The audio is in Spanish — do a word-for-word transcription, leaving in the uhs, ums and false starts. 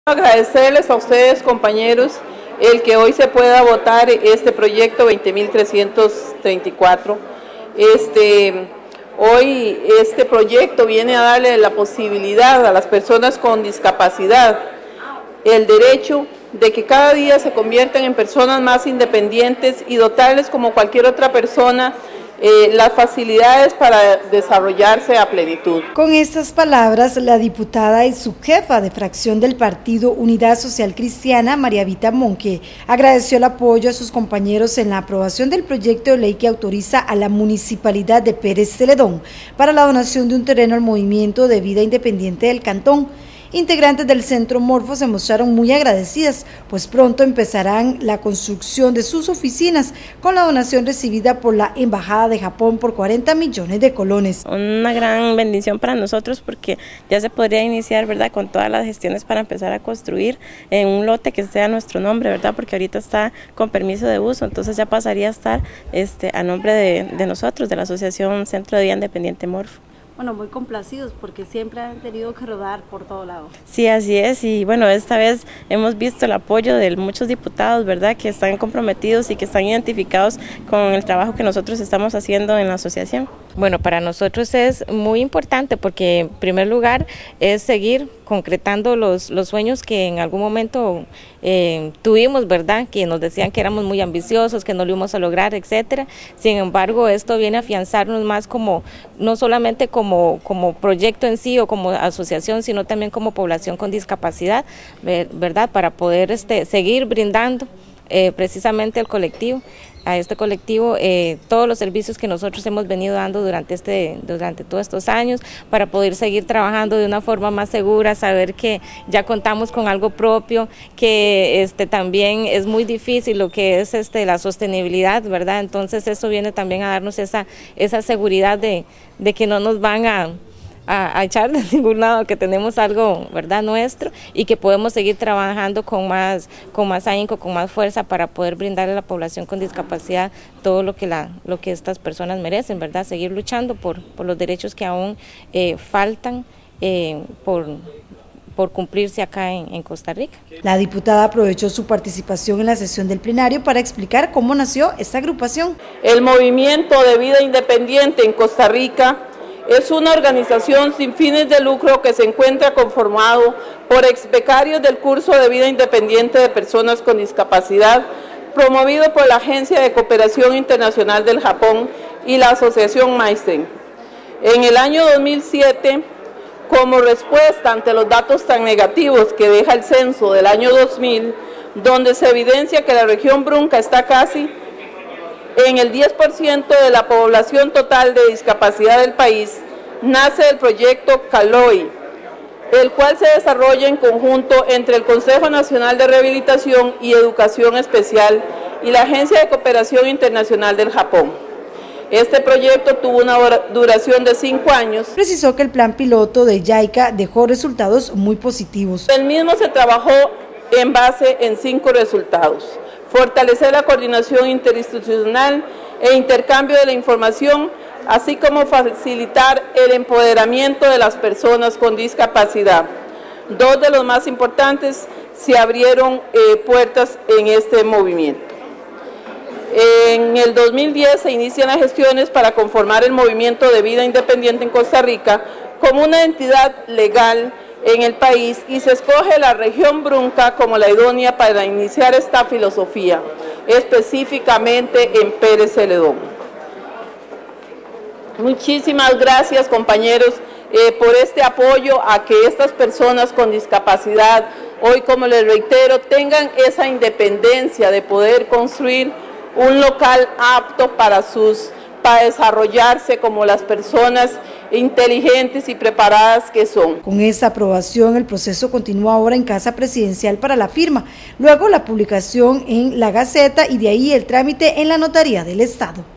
Agradecerles a ustedes, compañeros, el que hoy se pueda votar este proyecto veinte mil trescientos treinta y cuatro. Este, hoy este proyecto viene a darle la posibilidad a las personas con discapacidad el derecho de que cada día se conviertan en personas más independientes y dotarles, como cualquier otra persona, Eh, las facilidades para desarrollarse a plenitud. Con estas palabras, la diputada y subjefa de fracción del partido Unidad Social Cristiana, María Vita Monque, agradeció el apoyo a sus compañeros en la aprobación del proyecto de ley que autoriza a la Municipalidad de Pérez Celedón para la donación de un terreno al Movimiento de Vida Independiente del Cantón. Integrantes del Centro Morfo se mostraron muy agradecidas, pues pronto empezarán la construcción de sus oficinas con la donación recibida por la Embajada de Japón por cuarenta millones de colones. Una gran bendición para nosotros porque ya se podría iniciar, ¿verdad?, con todas las gestiones para empezar a construir en un lote que sea nuestro nombre, ¿verdad?, porque ahorita está con permiso de uso, entonces ya pasaría a estar este, a nombre de, de nosotros, de la Asociación Centro de Vida Independiente Morfo. Bueno, muy complacidos porque siempre han tenido que rodar por todo lado. Sí, así es, y bueno, esta vez hemos visto el apoyo de muchos diputados, ¿verdad?, que están comprometidos y que están identificados con el trabajo que nosotros estamos haciendo en la asociación. Bueno, para nosotros es muy importante porque en primer lugar es seguir concretando los, los sueños que en algún momento eh, tuvimos, ¿verdad?, que nos decían que éramos muy ambiciosos, que no lo íbamos a lograr, etcétera. Sin embargo, esto viene a afianzarnos más como, no solamente como, como proyecto en sí o como asociación, sino también como población con discapacidad, ¿verdad?, para poder este, seguir brindando eh, precisamente al colectivo. a este colectivo eh, todos los servicios que nosotros hemos venido dando durante, este, durante todos estos años para poder seguir trabajando de una forma más segura, saber que ya contamos con algo propio, que este, también es muy difícil lo que es este, la sostenibilidad, ¿verdad? Entonces eso viene también a darnos esa, esa seguridad de, de que no nos van a... A, a echar de ningún lado, que tenemos algo, ¿verdad?, nuestro y que podemos seguir trabajando con más, con más ahínco, con más fuerza para poder brindarle a la población con discapacidad todo lo que, la, lo que estas personas merecen, ¿verdad?, seguir luchando por, por los derechos que aún eh, faltan eh, por... por cumplirse acá en, en Costa Rica. La diputada aprovechó su participación en la sesión del plenario para explicar cómo nació esta agrupación. El Movimiento de Vida Independiente en Costa Rica es una organización sin fines de lucro que se encuentra conformado por ex becarios del curso de vida independiente de personas con discapacidad, promovido por la Agencia de Cooperación Internacional del Japón y la Asociación Maestren. En el año dos mil siete, como respuesta ante los datos tan negativos que deja el censo del año dos mil, donde se evidencia que la región Brunca está casi en el diez por ciento de la población total de discapacidad del país, nace el proyecto CALOI, el cual se desarrolla en conjunto entre el Consejo Nacional de Rehabilitación y Educación Especial y la Agencia de Cooperación Internacional del Japón. Este proyecto tuvo una duración de cinco años. Precisó que el plan piloto de YAICA dejó resultados muy positivos. El mismo se trabajó en base en cinco resultados. Fortalecer la coordinación interinstitucional e intercambio de la información, así como facilitar el empoderamiento de las personas con discapacidad. Dos de los más importantes, se abrieron eh, puertas en este movimiento. En el dos mil diez se inician las gestiones para conformar el Movimiento de Vida Independiente en Costa Rica como una entidad legal en el país y se escoge la región Brunca como la idónea para iniciar esta filosofía, específicamente en Pérez Celedón. Muchísimas gracias, compañeros, eh, por este apoyo a que estas personas con discapacidad, hoy, como les reitero, tengan esa independencia de poder construir un local apto para sus para desarrollarse como las personas inteligentes y preparadas que son. Con esta aprobación, el proceso continúa ahora en Casa Presidencial para la firma, luego la publicación en la Gaceta y de ahí el trámite en la Notaría del Estado.